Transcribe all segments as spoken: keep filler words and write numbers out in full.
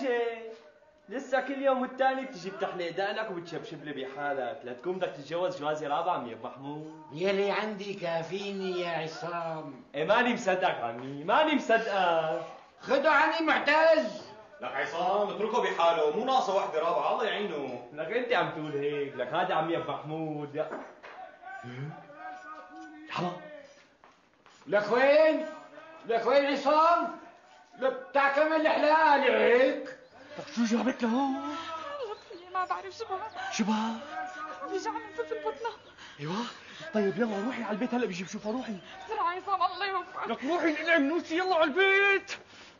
ورجه. لسه كل يوم والتاني بتجي بتحلق دقنك وبتشبشب لي بحالك لتكون بدك تتجوز جوازه رابعه عمي ابو محمود. يلي عندي كافيني يا عصام. ايه ماني مصدقك عمي، ماني مصدقك. خدوا عني معتز. لك عصام اتركه بحاله، مو ناقصه وحده رابعه الله يعينه. لك انت عم تقول هيك، لك هذا عمي ابو محمود يا حلا. لك وين؟ لك وين عصام؟ لك بتاع كمان الحلال هيك. لك شو جابت لهون؟ ما بعرف شو بها. شو بها؟ عم يجعل نفس البطنة. ايوه طيب يلا روحي على البيت هلا بيجي بشوفها. روحي بسرعة عصام الله يوفقك. لك روحي ننعم نوسي يلا على البيت.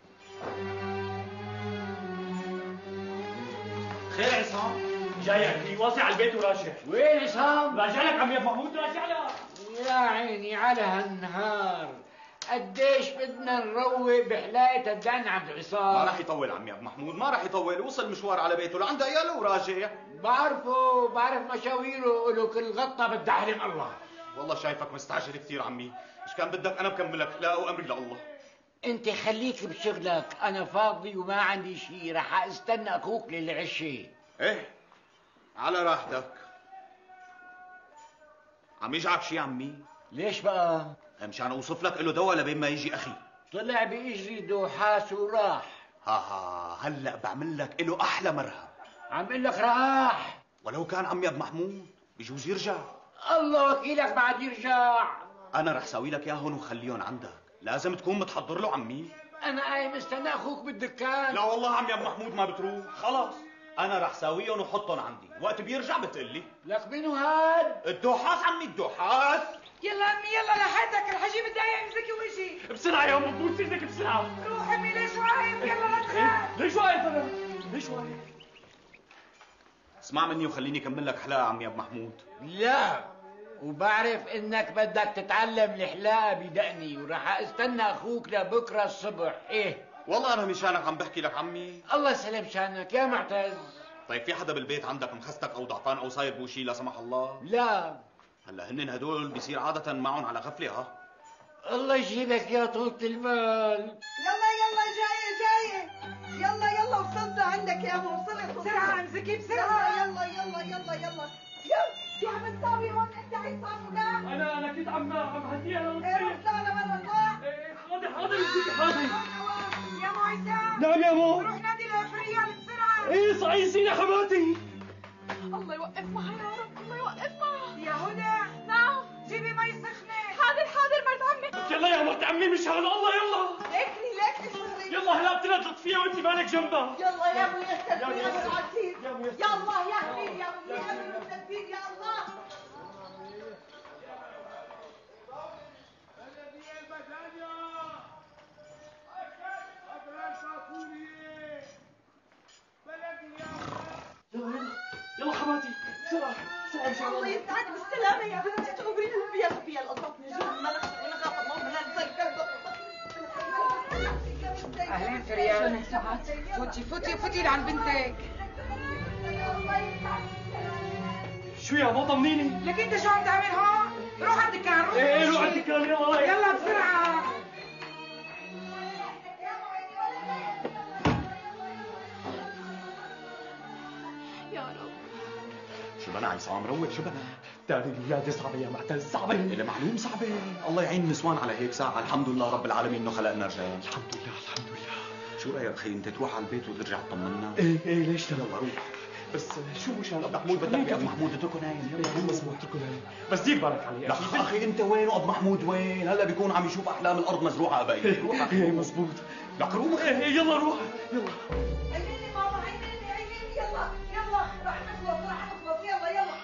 خير عصام؟ جاي عندي واصل على البيت وراجع. وين عصام؟ راجع لك عمي ابو محمود راجع لك. يا عيني على هالنهار، قديش بدنا نروق بحلاية الدن عبد ما عصام. راح يطول عمي ابو محمود، ما راح يطول، وصل مشوار على بيته لعنده عياله وراجع. بعرفه بعرف مشاويره، له كل غطة بدها حلم الله. والله شايفك مستعجل كثير عمي، ايش كان بدك انا بكملك، لا وامري لله. انت خليك بشغلك، انا فاضي وما عندي شيء، رح استنى اخوك للعشاء. ايه على راحتك. عم يجعك شي عمي؟ ليش بقى؟ مشان اوصف لك له دواء لبين ما يجي اخي. طلع بيجري دوحاس وراح. ها ها هلا بعمل لك له احلى مرهم. عم بقول لك راح. ولو كان عمي ابو محمود بجوز يرجع. الله وكيلك بعد يرجع. انا رح ساوي لك اياهم وخليهم عندك، لازم تكون متحضر له عمي. انا قايم استنى اخوك بالدكان. لا والله عمي ابو محمود ما بتروح، خلاص انا رح ساويهم وحطهم عندي، وقت بيرجع بتقلي. لك منو هاد؟ الدوحات عمي الدوحات. يلا امي يلا لحقتك، رح اجيب الدقايق امسكي وجهي. بسرعه يا ام بوس ايدك بسرعه. روح امي ليش واقف؟ يلا لا تخاف. ليش واقف انا؟ ليش واقف؟ اسمع مني وخليني اكمل لك حلاقه عمي ابو محمود. لا، وبعرف انك بدك تتعلم الحلاقه بدقني، وراح استنى اخوك لبكره الصبح. ايه والله انا مشانك عم بحكي لك عمي. الله يسلم شانك يا معتز. طيب في حدا بالبيت عندك مخستك او ضعفان او صاير بو شي لا سمح الله؟ لا. هلا هنن هدول بيصير عاده معهم على غفله. ها الله يجيبك يا طولة البال. يلا يلا جاية جاية. يلا يلا وصلت عندك يا مو وصلت. بسرعة امسكي بسرعة. يلا يلا يلا يلا. شو عم تساوي هون انت عصام ولا؟ انا انا كنت عم عم هديها ايه رحت على مرة صح؟ ايه حاضر حاضر يا حاضر. يا مو عصام. نعم يا مو. روح نادي العفرية بسرعة. ايه صعيصين يا حماتي. الله يوقف معها يا رب، الله يوقف معها. يا هدى. نعم. جيبي مي سخنة. حاضر حاضر مرت عمي. يلا يا مرت عمي مشان الله يلا. ليكني ليكني شغلي. يلا هلا بتنطط فيها وانت مالك جنبها. يلا يا ابو يسر يا يا ميسر. عزيز. يا ميسر. يا الله يا كبير يا ابو يا ابو التدبير يا الله. يلا يلا حماتي بسرعة بسرعة ان شاء الله الله. يسعدك بالسلامة يا بنتي. تغبرين البيا البيا القطط نجيب الملح ونغطى اللهم لا نسكر. اهلين فريال. فوتي فوتي فوتي لعند بنتك. شو يا مو طمنيني. لك انت شو عم تعمل هون؟ روح على الدكان روح. ايه روح على الدكان يلا. يلا بسرعة. يا رب. شو بنا عصام روق شو بنا؟ تاني الولادة صعبة يا معتز صعبة. اللي معلوم صعبه، الله يعين النسوان على هيك ساعه. الحمد لله رب العالمين انه خلقنا رجال. الحمد لله الحمد لله. شو رايك اخي انت تروح على البيت وترجع تطمنا؟ ايه ايه ليش لا. يلا روح. بس شو مشان ابو محمود محمود بدك ابو محمود اتركه نايم. يلا مزبوط اتركه نايم. بس دير بالك عليه لا اخي انت وين وابو محمود وين؟ هلا بيكون عم يشوف احلام الارض مزروعه قبايل. روح ايه مزبوط. لك روح. ايه يلا روح يلا. عينيني ماما عينيني عينيني. يلا يلا رح نخلص رح نخلص. يلا يلا.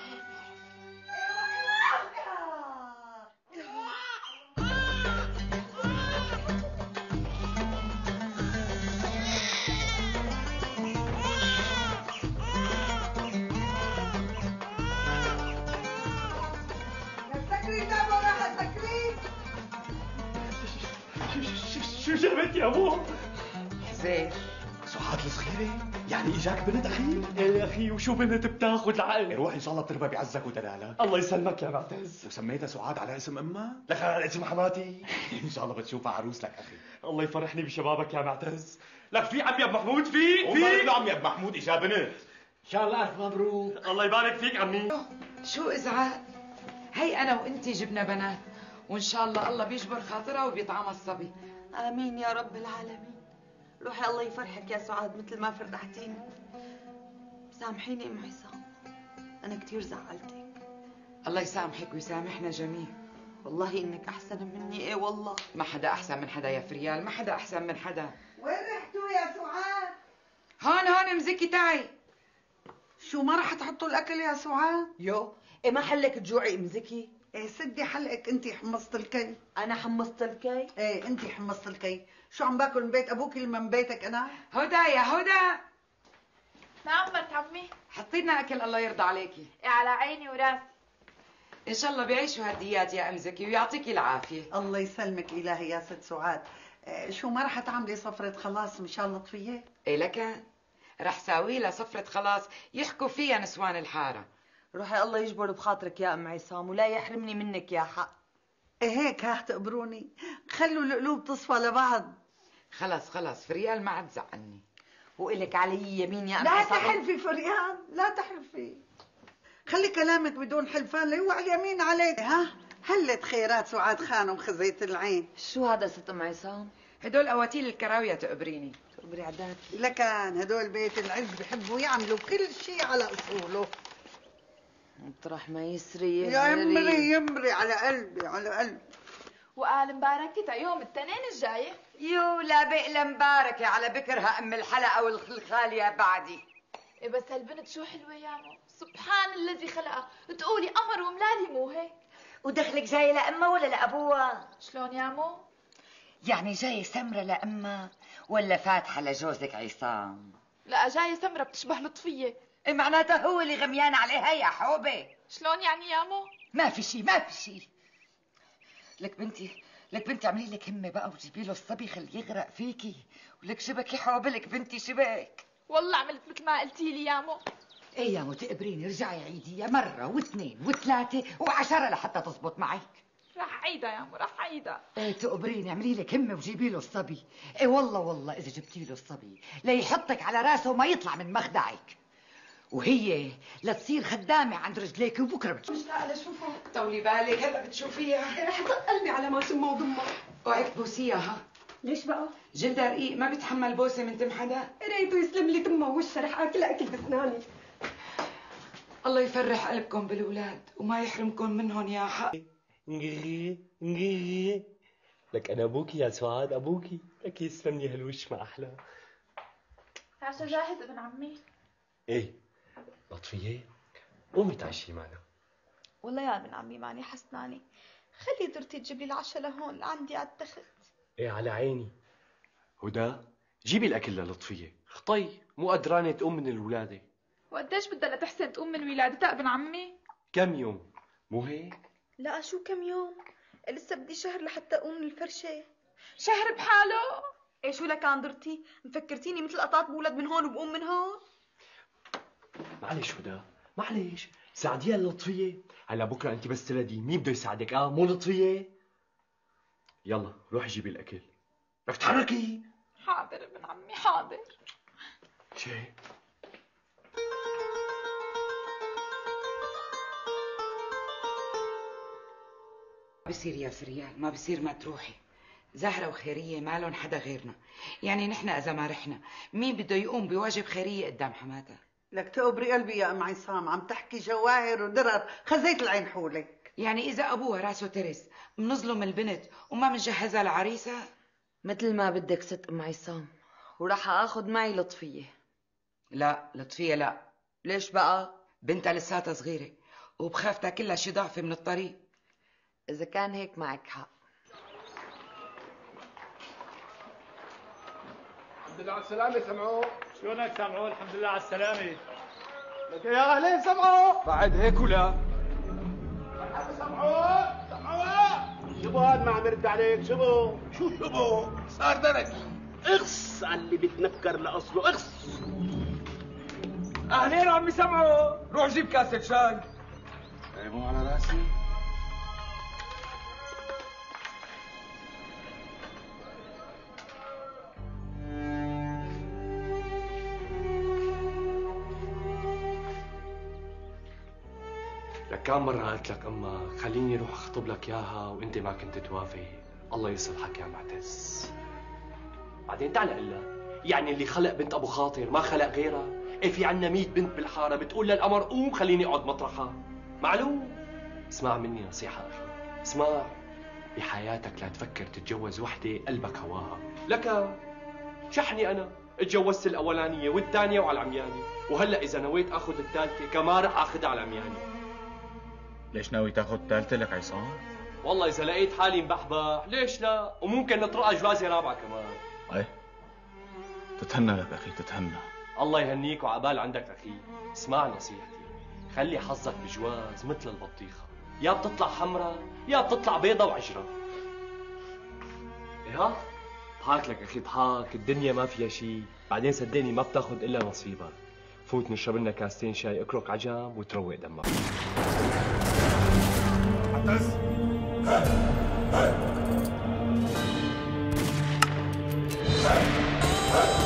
شو جابت يا ابو؟ حزين. سعاد الصغيره يعني اجاك بنت اخي؟ ايه يا اخي وشو بنت بتاخذ العقل. روح ان شاء الله بتربى بعزك ودلالك. الله يسلمك يا معتز. وسميتها سعاد على اسم امها؟ لك على اسم حماتي. ان شاء الله بتشوفها عروس لك اخي. الله يفرحني بشبابك يا معتز. لك في عمي ابو محمود في ومالك في له عمي ابو محمود اجا بنت. ان شاء الله الف مبروك. الله يبارك فيك عمي. شو ازعاج؟ هي انا وانتي جبنا بنات، وان شاء الله الله بيجبر خاطرها وبيطعمها الصبي. امين يا رب العالمين. روحي الله يفرحك يا سعاد مثل ما فرحتيني. سامحيني ام عصام، انا كثير زعلتك. الله يسامحك ويسامحنا جميع. والله انك احسن مني، ايه والله. ما حدا احسن من حدا يا فريال، ما حدا احسن من حدا. وين رحتوا يا سعاد؟ هون هون مزكي تعي. شو ما رح تحطوا الاكل يا سعاد؟ يو ايه ما حلك تجوعي ام زكي؟ ايه سدي حلقك، انت حمصت الكي. انا حمصت الكي؟ ايه انت حمصت الكي. شو عم باكل من بيت ابوك اللي من بيتك انا؟ هدى يا هدى، نعم بنت عمي. حطي لنا اكل الله يرضى عليكي. إيه على عيني وراسي. ان شاء الله بيعيشوا هالديات يا ام زكي ويعطيكي العافيه. الله يسلمك الهي يا ست سعاد. إيه شو ما رح تعملي صفرة خلاص مشان لطفية؟ ايه لكن رح ساوي لها صفرة خلاص يحكوا فيها نسوان الحاره. روحي الله يجبر بخاطرك يا ام عصام ولا يحرمني منك يا حق. ايه هيك ها تقبروني، خلوا القلوب تصفى لبعض. خلص خلص فريال ما عاد زعلني. وإلك علي يمين يا ام لا عصام. تحلفي فريان، لا تحلفي. خلي كلامك بدون حلفان ليوعى اليمين عليك. ها هلت خيرات سعاد خانم خزيت العين. شو هذا ست ام عصام؟ هدول اواتيل الكراويه تقبريني. تقبري عداد. لكن هدول بيت العز بحبوا يعملوا كل شيء على اصوله. مطرح ما يسري يا يمري يمري على قلبي على قلبي. وقال مباركة يوم الاثنين الجاي. يو لا بقلا مباركه على بكرها ام الحلقه والخاليه بعدي. إيه بس هالبنت شو حلوة يا مو، سبحان الذي خلقها، تقولي قمر وملالي مو هيك؟ ودخلك جاي لأمها ولا لأبوها؟ شلون يا مو؟ يعني جاي سمرة لأمها ولا فاتحة لجوزك عصام؟ لا جاية سمرة بتشبه لطفية. إيه معناتها هو اللي غميان عليها يا حوبة. شلون يعني يا مو؟ ما في شي ما في شي. لك بنتي لك بنتي اعملي لك همة بقى وجيبي له الصبي خليه يغرق فيكي. ولك شبك يا حوبة لك بنتي شبك. والله عملت مثل ما قلتي لي يا مو. ايه يا مو تقبريني رجعي عيديها مرة واثنين وثلاثة وعشرة لحتى تزبط معك. رح عيدها يا مو رح عيدها. ايه تقبريني اعملي لك همه وجيبي له الصبي. ايه والله والله اذا جبتي له الصبي ليحطك على راسه وما يطلع من مخدعك. وهي لتصير خدامه عند رجليك وبكره بتشوف. مش لاقي اشوفها. طولي بالك هلا بتشوفيها. رح يطق قلبي على ما شمها وضمها. اوعك تبوسيها ها. ليش بقى؟ جلدها رقيق ما بتحمل بوسه من تم حدا. ريته يسلم لي تمها ووشها رح اكل اكل بسناني. الله يفرح قلبكم بالاولاد وما يحرمكم منهم يا حق. نغي نغي لك انا ابوكي يا سعاد ابوكي. لك يسلم لي هالوش ما احلى. العشاء جاهز ابن عمي. ايه لطفيه قومي تعشي معنا. والله يا ابن عمي ماني حسناني، خلي درتي تجيب لي العشاء لهون لعندي على التخت. ايه على عيني. هدى جيبي الاكل للطفيه. خطي مو قدرانه تقوم من الولاده. وقديش بدها لتحسن تقوم من ولادتها ابن عمي؟ كم يوم مو هيك؟ لا شو كم يوم؟ لسه بدي شهر لحتى اقوم من الفرشه. شهر بحاله؟ ايه شو لك عن درتي؟ مفكرتيني مثل قطعت بولد من هون وبقوم من هون؟ معلش هدى معلش ساعديها اللطفيه. هلا بكره انت بس تردي مين بده يساعدك اه مو لطفيه؟ يلا روحي جيبي الاكل. بدك تحركي. حاضر ابن عمي حاضر. شي ما بصير يا فريال ما بصير ما تروحي. زهرة وخيرية ما لهم حدا غيرنا. يعني نحن إذا ما رحنا مين بده يقوم بواجب خيرية قدام حماتها؟ لك تقبري قلبي يا ام عصام، عم تحكي جواهر ودرر خزيت العين حولك. يعني إذا أبوها راسه ترس منظلم البنت وما منجهزها لعريسها؟ مثل ما بدك ست ام عصام، وراح اخذ معي لطفيه. لا لطفية لا. ليش بقى؟ بنتها لساتها صغيرة وبخاف تاكلها شي ضعفة من الطريق. اذا كان هيك معك حق. الحمد لله على السلامة سمعوا. شلونك سمعوا؟ الحمد لله على السلامة. لك يا أهلين سمعوا. بعد هيك ولا؟ سمعوا سمعوا. شبو هاد ما عم يرد عليك شبو؟ شو شبو؟ صار درك. اخص على اللي بتنكر لأصله اخص. اهلين عمي سمعوا. روح جيب كاسة شاي. ايه مو على راسي. لك كم مرة قلت لك أمك خليني روح أخطب لك إياها وأنت ما كنت توافق. الله يصلحك يا معتز. بعدين تعال قل لها، يعني اللي خلق بنت أبو خاطر ما خلق غيرها؟ إيه في عنا مية بنت بالحارة بتقول للقمر قوم خليني أقعد مطرحها. معلوم. اسمع مني نصيحة أخي، اسمع، بحياتك لا تفكر تتجوز وحدة قلبك هواها. لك شحني أنا اتجوزت الأولانية والثانية وعلى العمياني، وهلا إذا نويت آخذ الثالثة كمان رح آخذها على العمياني. ليش ناوي تاخذ الثالثة لك عصام؟ والله إذا لقيت حالي مبحبح ليش لا؟ وممكن نطرقها جوازة رابعة كمان. ايه تتهنى لك أخي تتهنى. الله يهنيك وعبال عندك أخي. اسمع نصيحتي، خلي حظك بجواز مثل البطيخة، يا بتطلع حمرا يا بتطلع بيضة وعجرة. إيه ها؟ ضحك لك أخي ضحك، الدنيا ما فيها شيء، بعدين صدقني ما بتاخذ إلا نصيبك. فوت نشرب لنا كاستين شاي، اكرك عجام وتروق دمك. معتز Hey! Hey!